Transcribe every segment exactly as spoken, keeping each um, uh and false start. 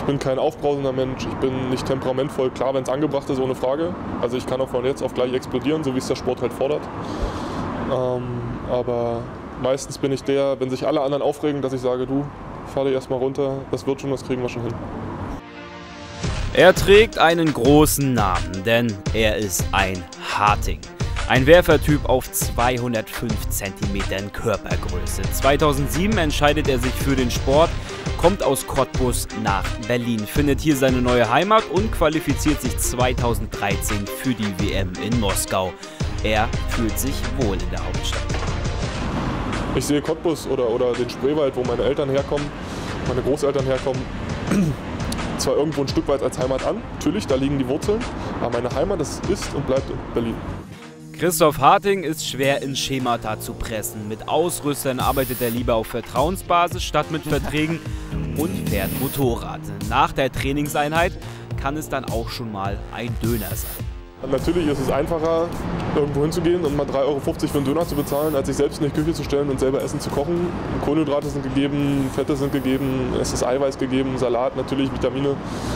bin kein aufbrausender Mensch, ich bin nicht temperamentvoll. Klar, wenn es angebracht ist, ohne Frage. Also ich kann auch von jetzt auf gleich explodieren, so wie es der Sport halt fordert. Ähm, aber meistens bin ich der, wenn sich alle anderen aufregen, dass ich sage, du, fahr dich erstmal runter, das wird schon, das kriegen wir schon hin. Er trägt einen großen Namen, denn er ist ein Harting. Ein Werfertyp auf zweihundertfünf Zentimetern Körpergröße. zweitausendsieben entscheidet er sich für den Sport, kommt aus Cottbus nach Berlin, findet hier seine neue Heimat und qualifiziert sich zweitausenddreizehn für die W M in Moskau. Er fühlt sich wohl in der Hauptstadt. Ich sehe Cottbus oder, oder den Spreewald, wo meine Eltern herkommen, meine Großeltern herkommen, zwar irgendwo ein Stück weit als Heimat an. Natürlich, da liegen die Wurzeln, aber meine Heimat das ist und bleibt in Berlin. Christoph Harting ist schwer in Schemata zu pressen. Mit Ausrüstern arbeitet er lieber auf Vertrauensbasis statt mit Verträgen und fährt Motorrad. Nach der Trainingseinheit kann es dann auch schon mal ein Döner sein. Natürlich ist es einfacher, irgendwo hinzugehen und mal drei Euro fünfzig für einen Döner zu bezahlen, als sich selbst in die Küche zu stellen und selber Essen zu kochen. Kohlenhydrate sind gegeben, Fette sind gegeben, es ist Eiweiß gegeben, Salat, natürlich Vitamine.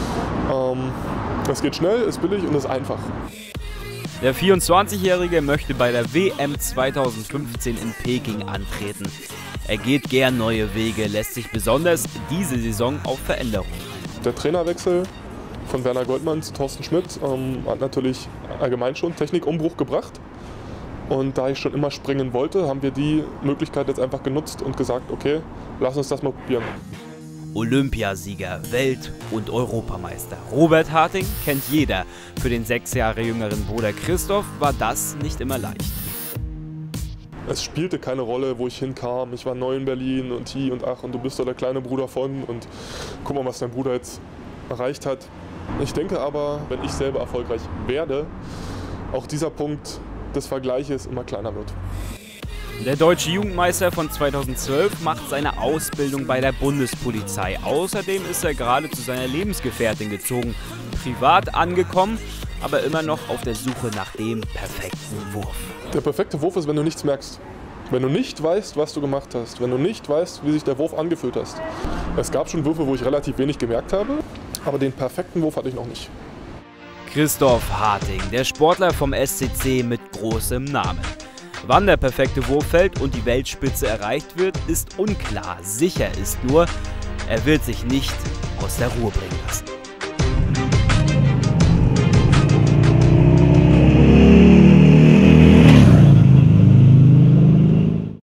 Es geht schnell, ist billig und ist einfach. Der vierundzwanzigjährige möchte bei der W M zweitausendfünfzehn in Peking antreten. Er geht gern neue Wege, lässt sich besonders diese Saison auf Veränderungen. Der Trainerwechsel von Werner Goldmann zu Thorsten Schmidt ähm, hat natürlich allgemein schon Technikumbruch gebracht. Und da ich schon immer springen wollte, haben wir die Möglichkeit jetzt einfach genutzt und gesagt, okay, lass uns das mal probieren. Olympiasieger, Welt- und Europameister. Robert Harting kennt jeder. Für den sechs Jahre jüngeren Bruder Christoph war das nicht immer leicht. Es spielte keine Rolle, wo ich hinkam. Ich war neu in Berlin und hi und ach und du bist doch der kleine Bruder von und guck mal, was dein Bruder jetzt erreicht hat. Ich denke aber, wenn ich selber erfolgreich werde, auch dieser Punkt des Vergleiches immer kleiner wird. Der deutsche Jugendmeister von zweitausendzwölf macht seine Ausbildung bei der Bundespolizei. Außerdem ist er gerade zu seiner Lebensgefährtin gezogen. Privat angekommen, aber immer noch auf der Suche nach dem perfekten Wurf. Der perfekte Wurf ist, wenn du nichts merkst. Wenn du nicht weißt, was du gemacht hast. Wenn du nicht weißt, wie sich der Wurf angefühlt hast. Es gab schon Würfe, wo ich relativ wenig gemerkt habe, aber den perfekten Wurf hatte ich noch nicht. Christoph Harting, der Sportler vom S C C mit großem Namen. Wann der perfekte Wurf fällt und die Weltspitze erreicht wird, ist unklar. Sicher ist nur, er wird sich nicht aus der Ruhe bringen lassen.